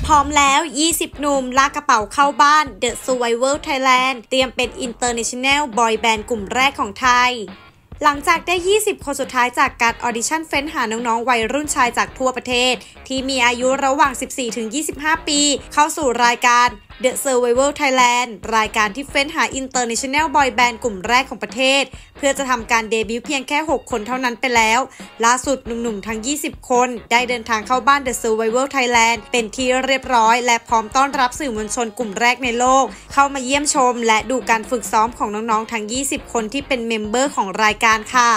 พร้อมแล้ว 20 หนุ่มลากกระเป๋าเข้าบ้าน The Survivor Thailand เตรียมเป็น International Boy Band กลุ่มแรกของไทยหลังจากได้ 20 คนสุดท้ายจากการออดิชั่นเฟ้นหาน้องๆวัยรุ่นชายจากทั่วประเทศที่มีอายุระหว่าง 14-25 ปีเข้าสู่รายการ The Survivor Thailand รายการที่เฟ้นหา International Boy Band กลุ่มแรกของประเทศเพื่อจะทำการเดบิวต์เพียงแค่ 6 คนเท่านั้นไปแล้วล่าสุดหนุ่มๆทั้ง 20 คนได้เดินทางเข้าบ้าน The Survivor Thailand เป็นที่เรียบร้อยและพร้อมต้อนรับสื่อมวลชนกลุ่มแรกในโลกเข้ามาเยี่ยมชมและดูการฝึกซ้อมของน้องๆทั้ง 20 คนที่เป็นเมมเบอร์ของรายการค่ะ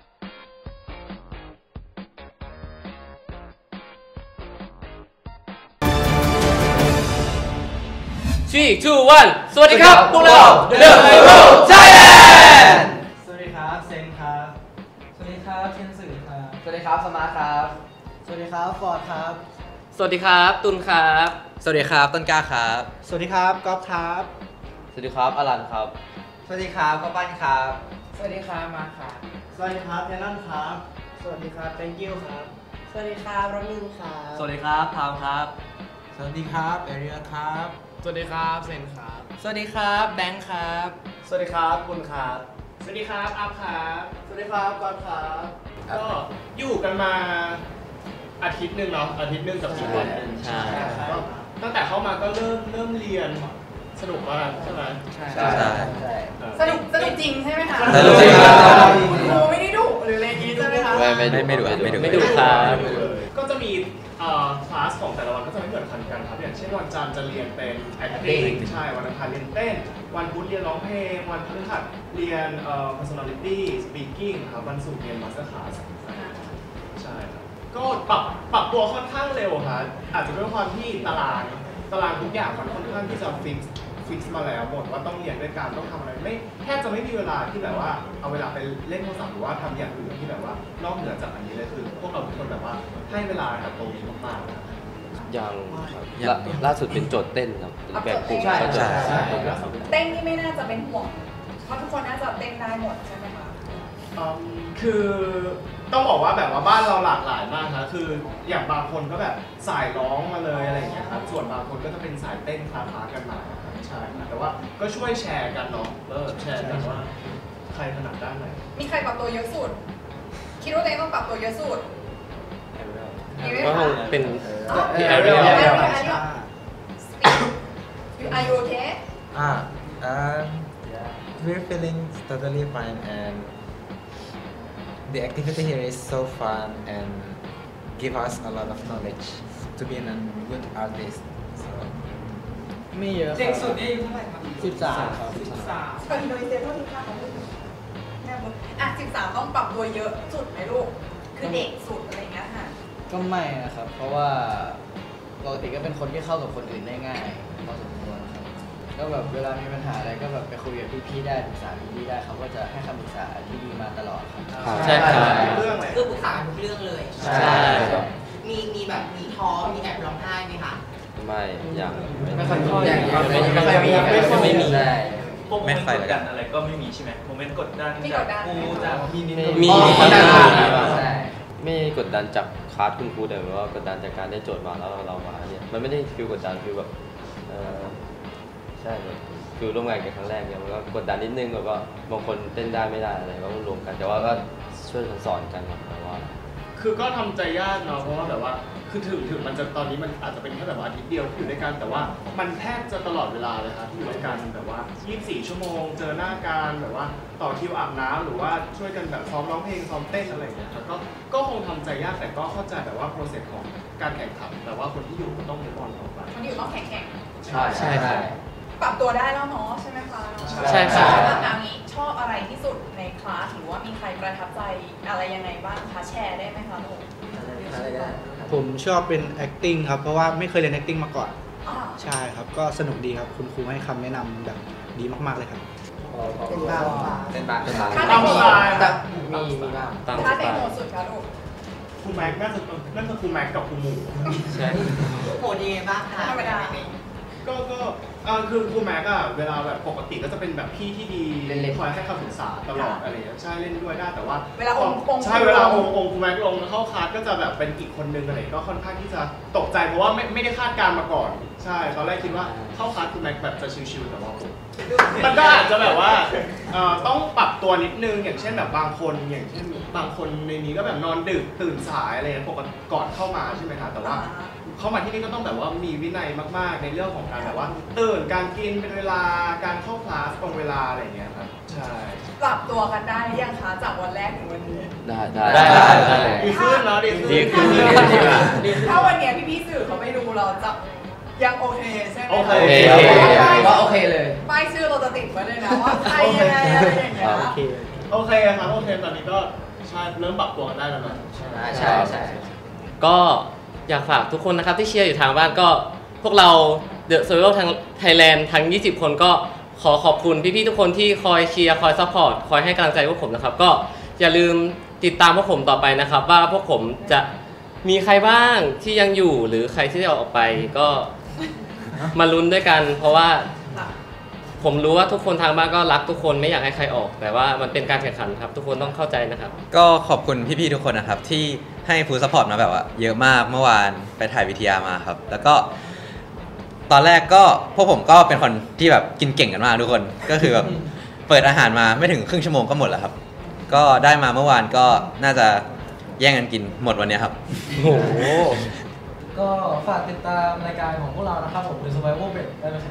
3, 2, 1 สวัสดีครับพวกเรา The Survivor Thailand สวัสดีครับเซนครับสวัสดีครับเทียนสื่อครับสวัสดีครับสมาร์ทครับสวัสดีครับฟอร์ดครับสวัสดีครับตุลครับสวัสดีครับต้นกล้าครับสวัสดีครับก๊อฟครับสวัสดีครับอลันครับสวัสดีครับข้าวปั้นครับสวัสดีครับมาครับสวัสดีครับเทนนันครับสวัสดีครับthank youครับสวัสดีครับรมินครับสวัสดีครับพามครับสวัสดีครับเอเรียครับสวัสดีครับเซนครับสวัสดีครับแบงค์ครับสวัสดีครับคุณครับสวัสดีครับอัพครับสวัสดีครับก๊อฟครับก็อยู่กันมาอาทิตย์หนึ่งเนาะอาทิตย์หนึ่งกับ4 วันใช่ตั้งแต่เข้ามาก็เริ่มเรียนสนุกมากใช่ไหมใช่สนุกจริงใช่ไหมคะสนุกจริงครับครูไม่ได้ดุหรืออะไรอย่างนี้ใช่ไหมคะไม่ดุครับก็จะมีคลาสของแต่ละวันก็จะไม่เหมือนกันครับอย่างเช่นวันจันทร์จะเรียนเป็น acting ใช่วันอังคารเรียนเต้นวันพุธเรียนร้องเพลงวันพฤหัสเรียนpersonality speaking ครับวันศุกร์เรียน master class ใช่ครับก็ปรับตัวค่อนข้างเร็วครับอาจจะด้วยความที่ตารางทุกอย่างมันค่อนข้างที่จะฟิกซ์มาแล้วหมดว่าต้องเรียนด้วยกันต้องทำอะไรแทบจะไม่มีเวลาที่แบบว่าเอาเวลาไปเล่นโทรศัพท์หรือว่าทำอย่างอื่นที่แบบว่านอกเหนือจากอันนี้เลยคือพวกเราทุกคนแบบว่าให้เวลากับตรงนี้มากๆยังล่าสุดเป็นโจทย์เต้นครับแบบกลุ่มใช่เต้นนี่ไม่น่าจะเป็นห่วงเพราะทุกคนน่าจะเต้นได้หมดใช่ไหมคะคือต้องบอกว่าแบบว่าบ้านเราหลากหลายมากครับคืออย่างบางคนก็แบบสายร้องมาเลยอะไรอย่างเงี้ยครับส่วนบางคนก็จะเป็นสายเต้นคลากันมาใช่แต่ว่าก็ช่วยแชร์กันเนาะแชร์กันว่าใครถนัดด้านไหนมีใครปรับตัวเยอะสุดคิดว่าตัวเองต้องปรับตัวเยอะสุดก็คงเป็นพี่แอเรียลAre you okay? We're feeling totally fine and the activity here is so fun and give us a lot of knowledge to be a good artist. ไม่เยอะเด็กสุดนี่เท่าไหร่ครับ13ครับ 13อินโดนีเซียเท่าที่ค่าของแม่บุญ13ต้องปรับตัวเยอะสุดไหมลูกคือเด็กสุดอะไรเงี้ยค่ะก็ไม่นะครับเพราะว่าปกติก็เป็นคนที่เข้ากับคนอื่นได้ง่ายพอสมควรครับก็แบบเวลามีปัญหาอะไรก็แบบไปคุยกับพี่ๆได้ปรึกษาพี่ๆได้เขาก็จะให้คำปรึกษาที่ดีมาตลอดครับใช่ครับคือปรึกษาทุกเรื่องเลยใช่มีแบบมีท้อมีแอบร้องไห้ไหมคะไม่ยังไม่ค่อยมีพวกโมเมนต์กดดันอะไรก็ไม่มีใช่ไหมโมเมนต์กดดันจากครูจากพี่นิดมีไม่กดดันจากคลาสคุณครูแต่ว่ากดดันจากการได้โจทย์มาแล้วเรามาเนี่ยมันไม่ได้ฟิลกดดันฟิลแบบใช่ฟิลร่วมงานกันครั้งแรกเนี่ยมันก็กดดันนิดนึงแบบว่าบางคนเต้นได้ไม่ได้อะไรก็รวมกันแต่ว่าก็ช่วยสอนกันนะว่าคือก็ทำใจยากเนาะเพราะว่าแบบว่าคือถึงมันจะตอนนี้มันอาจจะเป็นแค่แบบอาทิตย์เดียวที่อยู่ด้วยกันแต่ว่ามันแทบจะตลอดเวลาเลยครับที่อยู่ด้วยกันแบบว่า24 ชั่วโมงเจอหน้ากันแบบว่าต่อคิวอาบน้ำหรือว่าช่วยกันแบบซ้อมร้องเพลงซ้อมเต้นอะไรอย่างเงี้ยก็คงทำใจยากแต่ก็เข้าใจแบบว่าโปรเซสของการแข่งขันแต่ว่าคนที่อยู่ก็ต้องมีบอลต่อไปคนที่อยู่ต้องแข่งใช่ครับปรับตัวได้แล้วเนาะใช่ไหมคะใช่ครับชอบอะไรที่สุดในคลาสหรือว่ามีใครประทับใจอะไรยังไงบ้างคะแชร์ได้ไหมคะลูกผมชอบเป็น acting ครับเพราะว่าไม่เคยเรียน acting มาก่อนใช่ครับก็สนุกดีครับคุณครูให้คำแนะนำแบบดีมากๆเลยครับเป็นบ้างถ้าในโหมดมีบ้างถ้าในโหมดสุดคะลูกครูแม็กนั่นคือครูแม็กกับครูหมูใช่โหดยังไงบ้างคะธรรมดาก็คือครูแม็กอะเวลาแบบปกติก็จะเป็นแบบพี่ที่ดีเล่นๆคอยให้คำปรึกษาตลอดอะไรอย่างเงี้ยใช่เล่นด้วยได้แต่ว่าเวลาองค์ใช่เวลาองค์ครูแม็กลงเข้าคลาสก็จะแบบเป็นอีกคนนึงอะไรก็ค่อนข้างที่จะตกใจเพราะว่าไม่ได้คาดการณ์มาก่อนใช่ตอนแรกคิดว่าเข้าคลาสครูแม็กแบบจะชิวๆแต่ว่ามันก็อาจจะแบบว่าต้องปรับตัวนิดนึงอย่างเช่นแบบบางคนอย่างเช่นบางคนในนี้ก็แบบนอนดึกตื่นสายอะไรปกติก่อนเข้ามาใช่ไหมคะแต่ว่าเข้ามาที่นี่ก็ต้องแบบว่ามีวินัยมากๆในเรื่องของการแบบว่าตื่นการกินเป็นเวลาการเข้าคลาสตรงเวลาอะไรอย่างเงี้ยครับใช่ปรับตัวกันได้หรือยังคะจากวันแรกถึงวันนี้ได้ดีขึ้นเนาะดีขึ้นถ้าวันเนี้ยพี่ๆสื่อเขาไม่ดูเราจะยังโอเคใช่ไหมโอเคว่าโอเคเลยป้ายชื่อเราจะติดไว้เลยนะว่าใครยังไงอะไรอย่างเงี้ยโอเคโอเคครับโอเคตอนนี้ก็ใช่เริ่มปรับตัวกันได้แล้วเนาะใช่ใช่ก็อยากฝากทุกคนนะครับที่เชียร์อยู่ทางบ้านก็พวกเรา The Survival ทาง Thailand ทั้ง 20 คนก็ขอขอบคุณพี่ๆทุกคนที่คอยเชียร์คอยซัพพอร์ตคอยให้กำลังใจพวกผมนะครับก็อย่าลืมติดตามพวกผมต่อไปนะครับว่าพวกผมจะมีใครบ้างที่ยังอยู่หรือใครที่จะออกไปก็มาลุ้นด้วยกัน เพราะว่าผมรู้ว่าทุกคนทางบ้านก็รักทุกคนไม่อยากให้ใครออกแต่ว่ามันเป็นการแข่งขันครับทุกคนต้องเข้าใจนะครับก็ขอบคุณพี่ๆทุกคนนะครับที่ให้ฟูลซัพพอร์ตมาแบบว่าเยอะมากเมื่อวานไปถ่ายวิทยามาครับแล้วก็ตอนแรกก็พวกผมก็เป็นคนที่แบบกินเก่งกันมากทุกคนก็คือแบบเปิดอาหารมาไม่ถึงครึ่งชั่วโมงก็หมดแล้วครับก็ได้มาเมื่อวานก็น่าจะแย่งกันกินหมดวันนี้ครับโอ้โหก็ฝากติดตามรายการของพวกเรานะครับผม The Survival Bet ได้ไหมครับ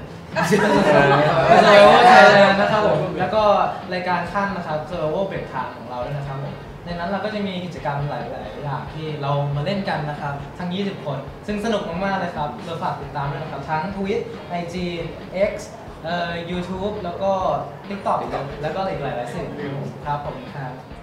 The Survival Thailand นะครับผมแล้วก็รายการขั้นนะครับ Survival Bet ทางของเราด้วยนะครับผมในนั้นเราก็จะมีกิจกรรมหลายๆอย่างที่เรามาเล่นกันนะครับทั้ง 20 คน ซึ่งสนุกมากๆเลยครับเราฝากติดตามด้วยนะครับทั้ง Twitter IG X YouTube แล้วก็ TikTok แล้วก็อีกหลายๆสิ่งครับผมครับ